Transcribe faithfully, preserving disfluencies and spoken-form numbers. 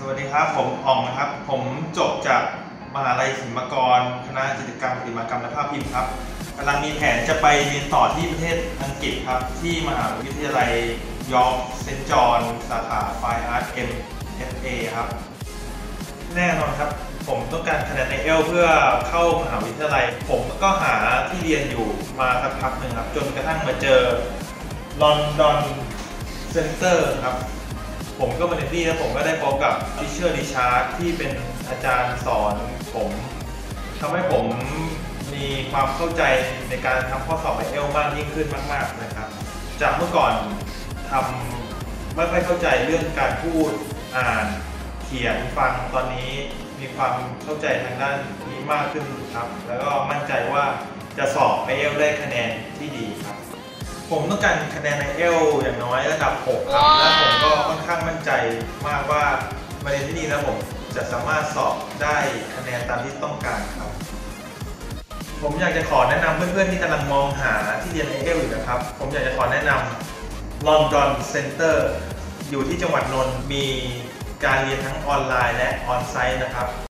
วัสดีครับผมอ่องนะครับผมจบจากมหาลัยศิลปากรคณะจิตรกรรมประติมากรรมและภาพพิมพ์ครับกำลังมีแผนจะไปเรียนต่อที่ประเทศอังกฤษครับที่มหาวิทยาลัยยอร์กเซนต์จอห์นสาขาไฟน์อาร์ต เอ็ม เอฟ เอ ครับแน่นอนครับผมต้องการคะแนนไอเอลเพื่อเข้ามหาวิทยาลัยผมก็หาที่เรียนอยู่มาสักพักหนึ่งครับจนกระทั่งมาเจอลอนดอนเซ็นเตอร์ครับผมก็มาเรียนที่แล้วผมก็ได้พบกับทิเชอร์ริชาร์ดที่เป็นอาจารย์สอนผมทำให้ผมมีความเข้าใจในการทำข้อสอบไอเอลมากยิ่งขึ้นมากๆนะครับจากเมื่อก่อนทำไม่ค่อยเข้าใจเรื่องการพูดอ่านเขียนฟังตอนนี้มีความเข้าใจทางด้านนี้มากขึ้นครับแล้วก็มั่นใจว่าจะสอบไอเอลได้คะแนนที่ดีครับผมต้องการคะแนนไอเอลอย่างน้อยระดับหกครับและผมก็ค่อนข้างมั่นใจมากว่ามาเรียนที่นี่แล้วผมจะสามารถสอบได้คะแนนตามที่ต้องการครับผมอยากจะขอแนะนำเพื่อนๆที่กำลังมองหาที่เรียนไอเอลอยู่นะครับผมอยากจะขอแนะนำ London Center อยู่ที่จังหวัดนนท์มีการเรียนทั้งออนไลน์และออนไซต์นะครับ